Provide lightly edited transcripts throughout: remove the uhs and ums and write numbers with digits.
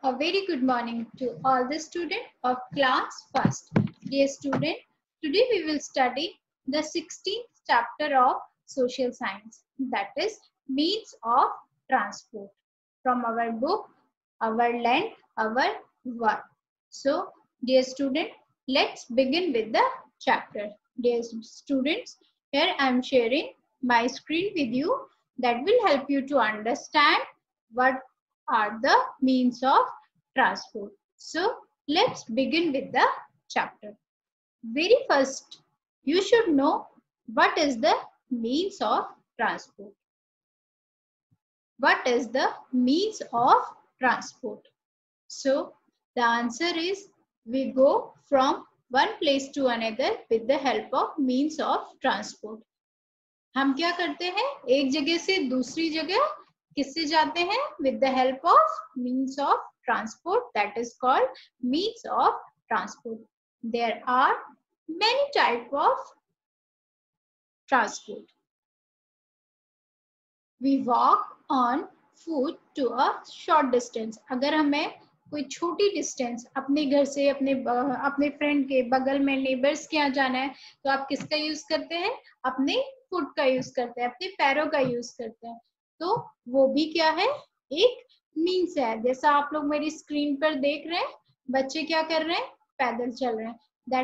A very good morning to all the students of class first. Dear student, today we will study the 16th chapter of social science, that is means of transport, from our book Our Land, Our World. So dear student, let's begin with the chapter. Dear students, here I am sharing my screen with you that will help you to understand what are the means of transport. So let's begin with the chapter. Very first, you should know what is the means of transport. What is the means of transport? So the answer is we go from one place to another with the help of means of transport. हम क्या करते हैं? एक जगह से दूसरी जगह किससे जाते हैं? With the help of means of transport, that is called means of transport. There are many types of transport. We walk on foot to a short distance. अगर हमें कोई छोटी डिस्टेंस अपने घर से अपने फ्रेंड के बगल में नेबर्स के यहाँ जाना है तो आप किसका यूज करते हैं? अपने फुट का यूज करते हैं, अपने पैरों का यूज करते हैं. तो वो भी क्या है? एक मीन्स है. जैसा आप लोग मेरी स्क्रीन पर देख रहे हैं, बच्चे क्या कर रहे हैं? पैदल चल रहे हैं.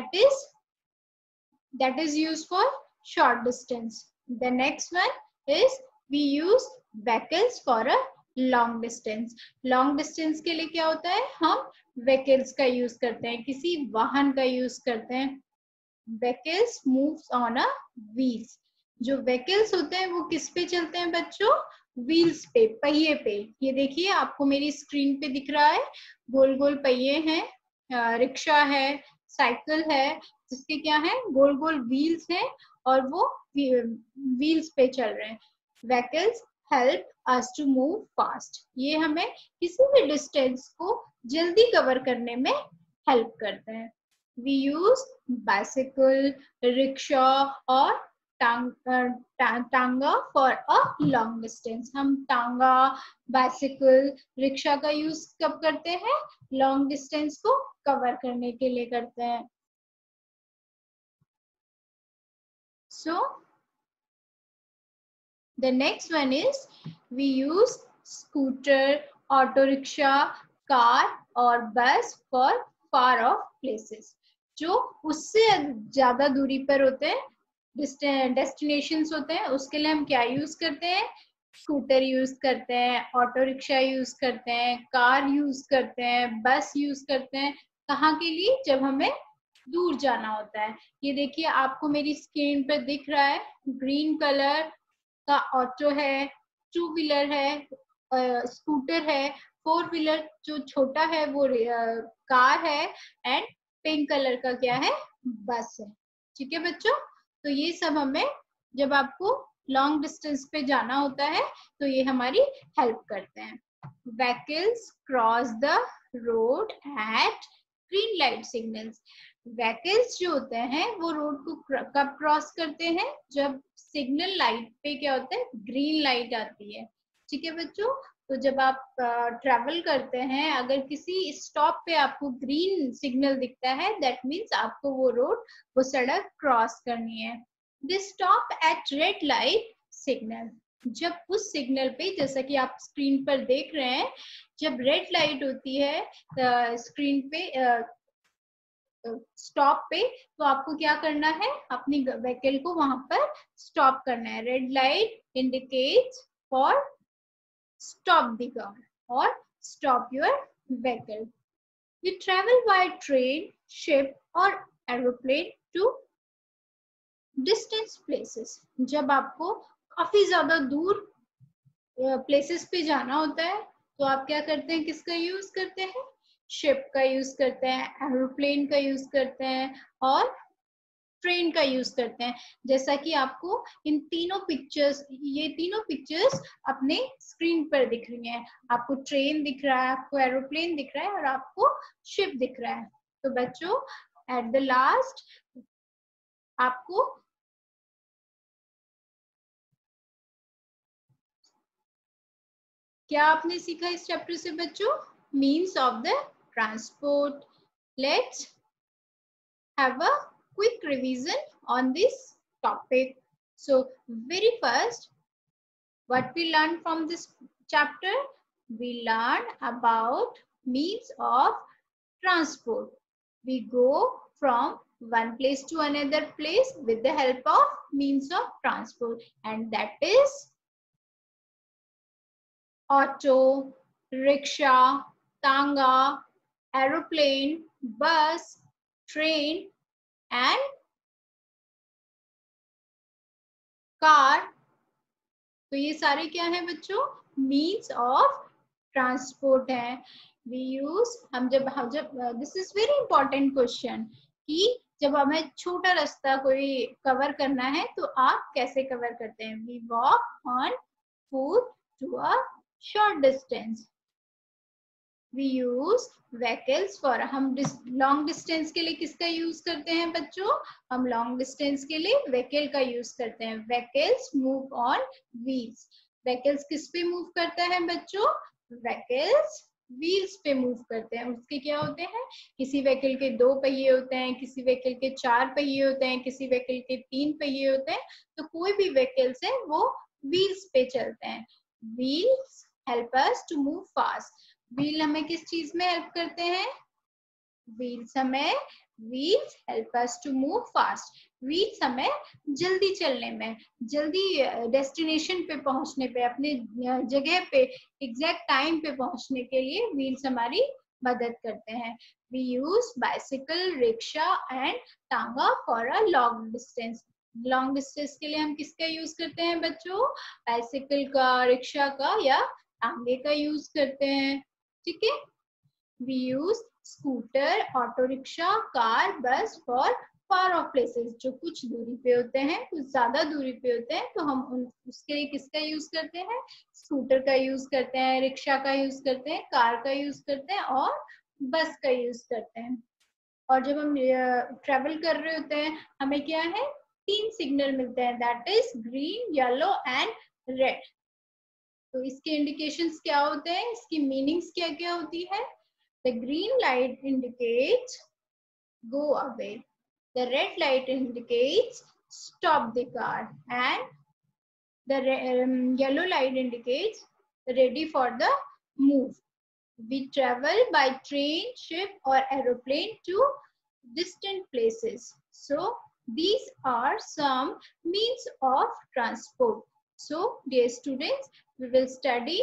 That is used for short distance. The next one is we use vehicles for a long distance. Long distance के लिए क्या होता है? हम व्हीकल्स का यूज करते हैं, किसी वाहन का यूज करते हैं. Vehicles moves on a wheels. जो व्हीकल्स होते हैं वो किस पे चलते हैं बच्चों? व्हील्स पे, पहिए पे. ये देखिए आपको मेरी स्क्रीन पे दिख रहा है, गोल गोल पहिए हैं. रिक्शा है, साइकिल है, जिसके क्या है? गोल गोल व्हील्स हैं और वो व्हील्स पे चल रहे हैं. Vehicles help us to move fast. ये हमें किसी भी डिस्टेंस को जल्दी कवर करने में हेल्प करते हैं. We use bicycle, रिक्शा और टांगा for a long distance. हम टांगा, बाइसिकल, रिक्शा का यूज कब करते हैं? लॉन्ग डिस्टेंस को कवर करने के लिए करते हैं. So the next one is we use scooter, auto rickshaw, car और bus for far off places. जो उससे ज्यादा दूरी पर होते हैं, डेस्टिनेशंस होते हैं, उसके लिए हम क्या यूज करते हैं? स्कूटर यूज करते हैं, ऑटो रिक्शा यूज करते हैं, कार यूज करते हैं, बस यूज करते हैं. कहाँ के लिए? जब हमें दूर जाना होता है. ये देखिए आपको मेरी स्क्रीन पर दिख रहा है, ग्रीन कलर का ऑटो है, टू व्हीलर है, स्कूटर है, फोर व्हीलर जो छोटा है वो कार है, एंड पिंक कलर का क्या है? बस है. ठीक है बच्चों, तो ये सब हमें जब आपको लॉन्ग डिस्टेंस पे जाना होता है तो ये हमारी हेल्प करते हैं. Vehicles cross the road at green light signals. Vehicles जो होते हैं वो रोड को कब क्रॉस करते हैं? जब सिग्नल लाइट पे क्या होता है? ग्रीन लाइट आती है. ठीक है बच्चों, तो जब आप ट्रैवल करते हैं, अगर किसी स्टॉप पे आपको ग्रीन सिग्नल दिखता है, दैट मीन्स आपको वो रोड, वो सड़क क्रॉस करनी है. This stop at red light signal. जब उस सिग्नल पे, जैसा कि आप स्क्रीन पर देख रहे हैं, जब रेड लाइट होती है स्क्रीन पे, स्टॉप पे, तो आपको क्या करना है? अपनी व्हीकल को वहां पर स्टॉप करना है. Red light indicates for stop the car or stop your vehicle. We travel by train, ship or aeroplane to distant places. जब आपको काफी ज्यादा दूर प्लेसेस पे जाना होता है तो आप क्या करते हैं? किसका यूज करते हैं? शिप का यूज करते हैं, एरोप्लेन का यूज करते हैं और ट्रेन का यूज करते हैं. जैसा कि आपको इन तीनों पिक्चर्स, ये तीनों पिक्चर्स अपने स्क्रीन पर दिख रही हैं. आपको ट्रेन दिख रहा है, आपको एरोप्लेन दिख रहा है और आपको शिप दिख रहा है. तो बच्चों एट द लास्ट आपको क्या आपने सीखा इस चैप्टर से बच्चों? means of the transport. Let's have a quick revision on this topic. So very first, what we learned from this chapter? We learned about means of transport. We go from one place to another place with the help of means of transport, and that is auto, rickshaw, tanga, aeroplane, bus, train and car. तो ये सारे क्या है बच्चों? Means of transport है. We use हम जब this is very important question कि जब हमें छोटा रास्ता कोई कवर करना है तो आप कैसे कवर करते हैं? We walk on foot to a short distance. We use vehicles for, हम लॉन्ग डिस्टेंस के लिए किसका यूज करते हैं बच्चों? हम लॉन्ग डिस्टेंस के लिए व्हीकल का यूज करते हैं. Vehicles move on wheels. Vehicles किस पे मूव करता है बच्चों? व्हीकल्स व्हील्स पे मूव करते हैं. उसके क्या होते हैं? किसी व्हीकल के 2 पहिए होते हैं, किसी व्हीकल के 4 पहिए होते हैं, किसी व्हीकल के 3 पहिए होते हैं. तो कोई भी व्हीकल्स है वो व्हील्स पे चलते हैं. Wheels help us to move fast. Wheel हमें किस चीज में हेल्प करते हैं? Wheels help us to move fast. Wheels हमें जल्दी चलने में, जल्दी डेस्टिनेशन पे पहुंचने पे, अपने जगह पे एग्जैक्ट टाइम पे पहुंचने के लिए व्हील्स हमारी मदद करते हैं. We use bicycle, rickshaw and tonga for a long distance. Long distance के लिए हम किसका यूज करते हैं बच्चों? बाइसिकल का, रिक्शा का या टांगे का यूज करते हैं. ठीक है. We use scooter, auto rickshaw, car, bus for far off places. जो कुछ दूरी पे होते हैं, कुछ ज्यादा दूरी पे होते हैं, तो हम उसके लिए किसका यूज करते हैं? स्कूटर का यूज करते हैं, रिक्शा का यूज करते हैं, कार का यूज करते हैं और बस का यूज करते हैं. और जब हम ट्रेवल कर रहे होते हैं, हमें क्या है? 3 सिग्नल मिलते हैं, that is green, yellow and red. तो इसके इंडिकेशंस क्या होते हैं? इसकी मीनिंग्स क्या क्या होती है? The green light indicates go away, the red light indicates stop the car, and the yellow light indicates ready for the move. We travel by train, ship or aeroplane to distant places. So these are some means of transport. So dear students, we will study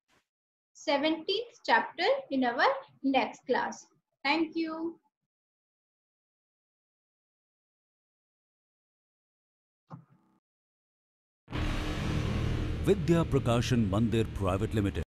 17th chapter in our next class. Thank you. Vidya Prakashan Mandir Private Limited.